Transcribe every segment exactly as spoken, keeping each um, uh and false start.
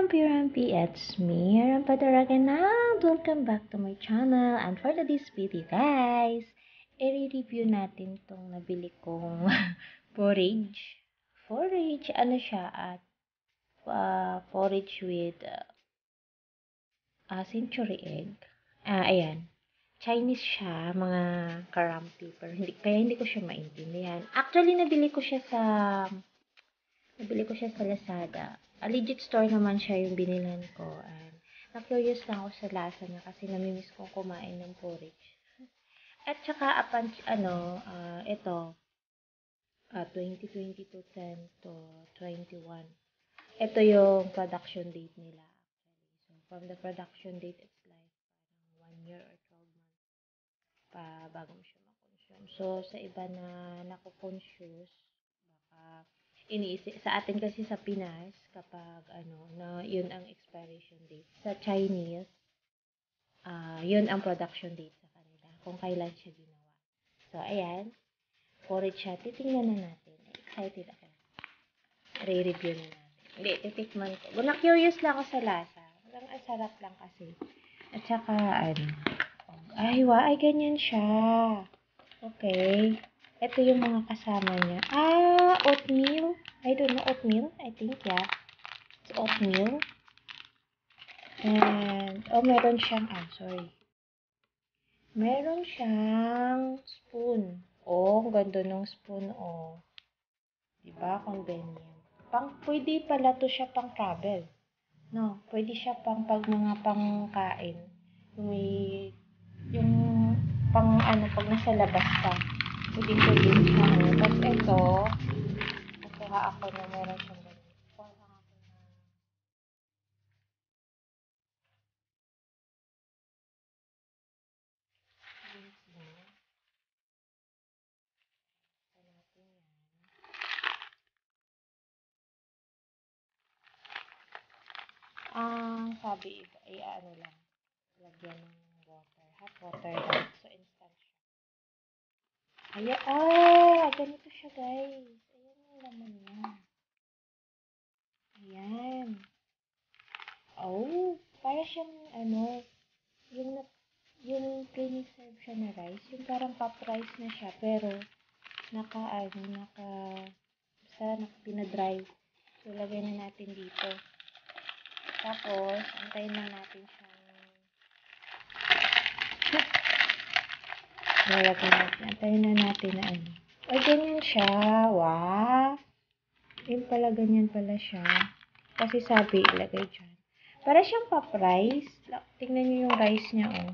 Rampi Rampi, it's me, Rampa again, and welcome back to my channel. And for today's video, guys, i-review natin tong nabili kong porridge. Porridge, ano siya, at uh, porridge with uh, uh, century egg. Ah, ayan. Chinese siya, mga karampi, pero hindi, kaya hindi ko siya maintindihan. Actually, nabili ko siya sa Nabili ko siya sa Lazada. A legit store naman siya yung binilhan ko. And na-curious lang ako sa lasa niya kasi namimiss kong kumain ng porridge. At saka, apan, ano, uh, ito, uh, twenty twenty-two ten to twenty-one. Ito yung production date nila. So, from the production date, it's like parang one year or twelve months pa bago mo siya makonsume. So, sa iba na nakukonsume, baka iniisip sa atin kasi sa Pinas kapag ano na yun ang expiration date, sa Chinese uh, yun ang production date sa kanila kung kailan siya ginawa. So ayan, porridge siya, titingnan na natin. Excited ako, re-review na natin. Hindi, titikman ko, na curious lang ako sa lasa, ang sarap lang kasi. At saka ano, ay wa, ay ganyan siya. Okay. Ito yung mga kasama niya. Ah, oatmeal. I don't know, oatmeal. I think, yeah. It's oatmeal. And, oh, meron siyang, ah, sorry. Meron siyang spoon. Oh, ang ganda ng spoon, oh. Diba? Convenient. Pang, pwede pala to siya pang travel. No, pwede siya pang pag mga pangkain. Yung may, yung pang, ano, pag nasa labas ka. Pwede ko din siya. Tapos ito, kukuha ako na meron siyang ganito. Kukuha ako na beans na. Ito natin yan. Ang sabi, ay ano lang, lagyan ng water. Hot water lang. So, instant siya. Ayan, ah, ganito siya, guys. Ayan yung laman niya. Ayan. Oh, para siyang, ano, yung, yung pre-serve siya na rice, yung parang pop rice na siya, pero, naka, ano, naka, basta, naka, pinadry. So, lagay na natin dito. Tapos, antayin na natin siyang, lalagay natin, antayin na natin na, ano. Ay, ganyan siya. Wow. Yun pala, ganyan pala siya. Kasi sabi, ilagay dyan. Para siyang pop rice. Tingnan niyo yung rice niya, oh.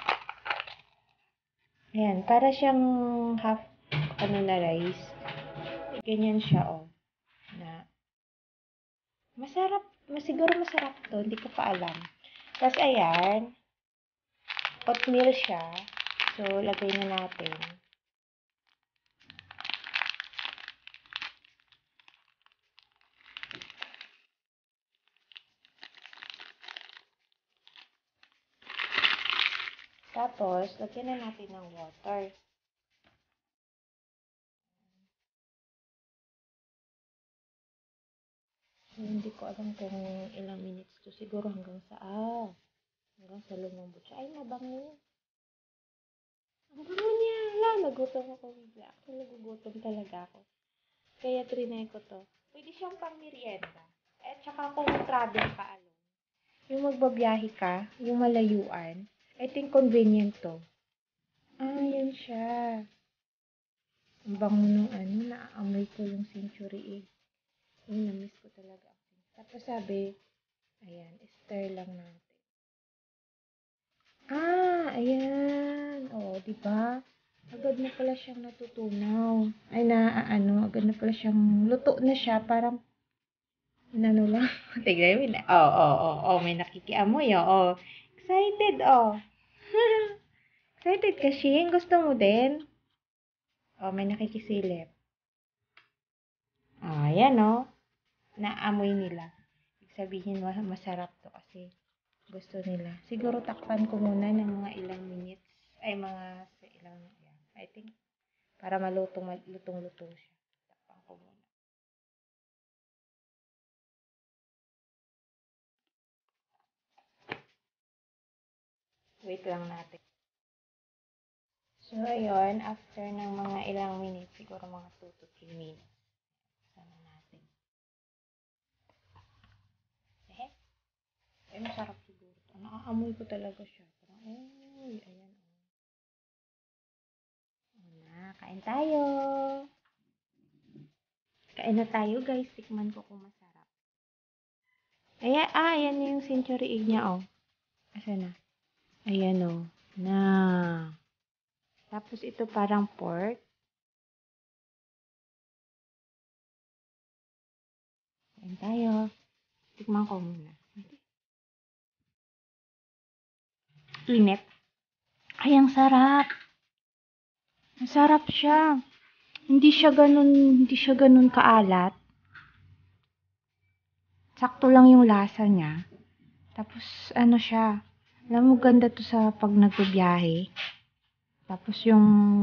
Ayan, para siyang half, ano na rice. Ganyan siya, oh. Na, masarap, masiguro masarap to. Hindi ko pa alam. Tapos, ayan. Oatmeal siya. So, lagay na natin. Tapos, lagyan na natin ng water. So, hindi ko alam kung ilang minutes to. Siguro hanggang sa, ah, hanggang sa lumambot siya. Ay, mabango. Ang bango niya. Wala, nagutom ako bigla. Ako, nagugutom talaga ako. Kaya trinay ko to. Pwede siyang pang merienda. At saka kung travel ka alone, yung magbabiyahe ka, yung malayuan, I think convenient to. Ah, yan siya. Ang bango nung ano, naaamoy ko yung century egg. Yung na-miss ko talaga. Tapos sabi, ayan, stir lang natin. Ah, ayan. Oo, di ba? Agad na pala siyang natutunaw. Ay, na, ano, agad na pala siyang, luto na siya. Parang, ano lang. Tignan mo na. Oo, oo, oo, oo, may nakikiamoy, oo. Excited, oh. Excited ka, Shing? Gusto mo din? Oh, may nakikisilip. Ah, ayan, oh. Naamoy nila. Ibig sabihin, masarap to kasi gusto nila. Siguro takpan ko muna ng mga ilang minutes. Ay, mga sa ilang, yeah, I think, para malutong, malutong-lutong siya. Takpan ko muna. Wait lang natin. So, ayun, after ng mga ilang minutes, siguro mga two to three minutes, sana natin. Eh, eh, masarap siguro. Nakakamoy ko talaga siya. Parang, uy, ayan. Ano na, kain tayo. Kain na tayo, guys. Tikman ko kung masarap. Ayan, ah, ayan yung century egg niya, oh. Asa na? Ayan, oh. Na. Tapos ito parang pork. Kain tayo. Tikman ko muna. Init. Ay, ang sarap. Ang sarap siya. Hindi siya ganun, hindi siya ganun kaalat. Sakto lang yung lasa niya. Tapos, ano siya. Alam mo, ganda to sa pag nagbibiyahe. Tapos yung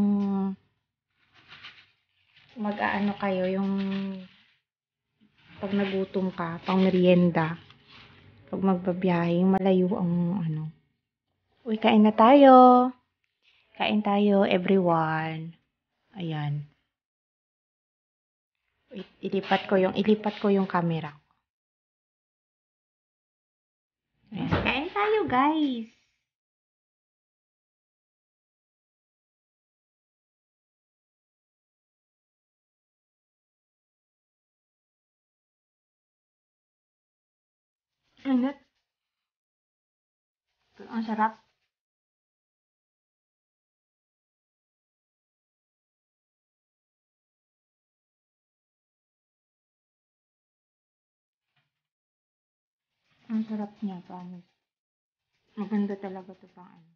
mag-aano kayo, yung pag nagutom ka, pang merienda. Pag magbabiyahe, yung malayo ang ano. Uy, kain na tayo. Kain tayo, everyone. Ayan. Wait, ilipat ko yung, ilipat ko yung camera. Ayan. Kain tayo, guys. Init. Ang sarap. Ang sarap niya, promise. Maganda talaga to pang ano.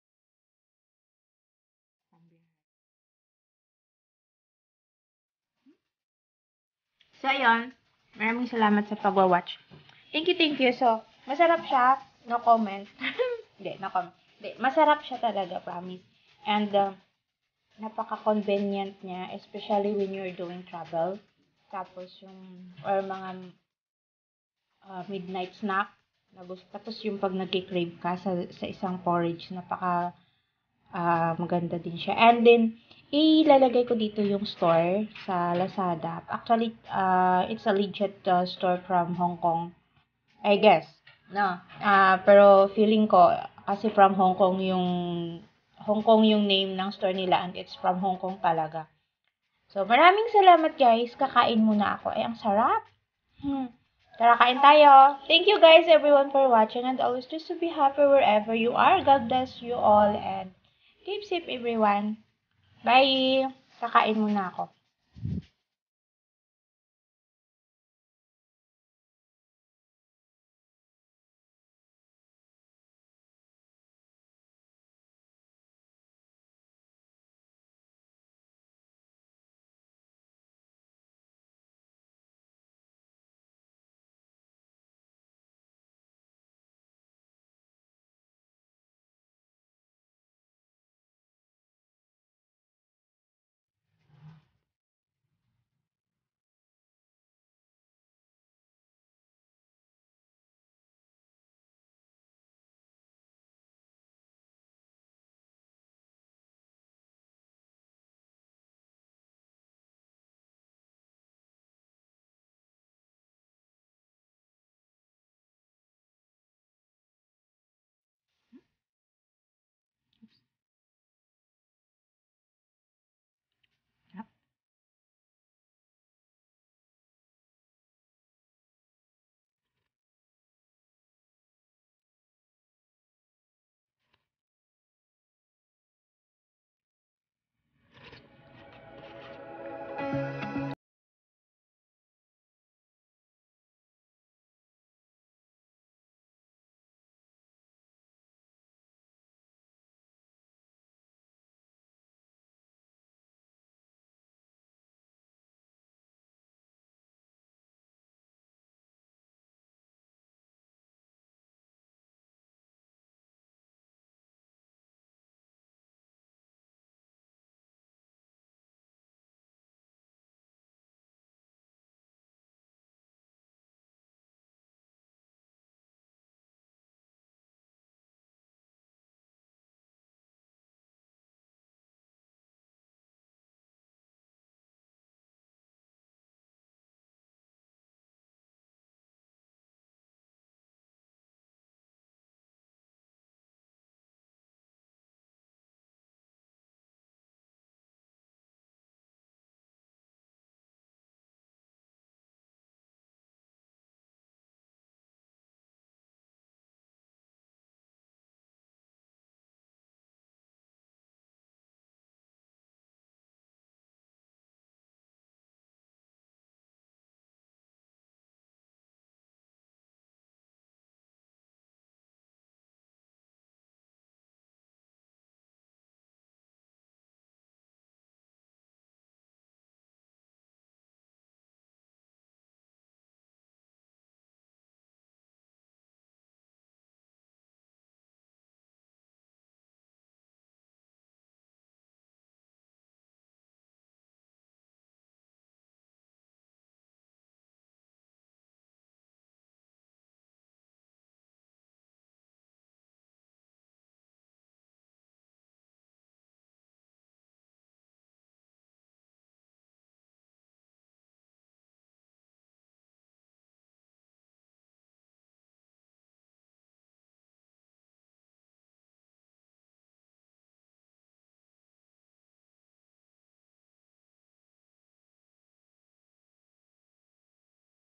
So, ayun. Maraming salamat sa pag-watch. Thank you, thank you. So, masarap siya. No comment. Hindi, no comment. Hindi, masarap siya talaga, promise. And, uh, napaka-convenient niya, especially when you're doing travel. Tapos yung, or mga uh, midnight snack. Na gusto. Tapos yung pag nag-crave ka sa, sa isang porridge, napaka uh, maganda din siya. And then, ilalagay ko dito yung store sa Lazada. Actually, uh, it's a legit uh, store from Hong Kong. I guess. No. Uh, pero feeling ko, kasi from Hong Kong yung Hong Kong yung name ng store nila and it's from Hong Kong talaga. So, maraming salamat guys. Kakain muna ako. Ay, ang sarap. Hmm. Tara, kain tayo. Thank you guys everyone for watching and always just to be happy wherever you are. God bless you all and keep safe everyone. Bye! Kakain muna ako.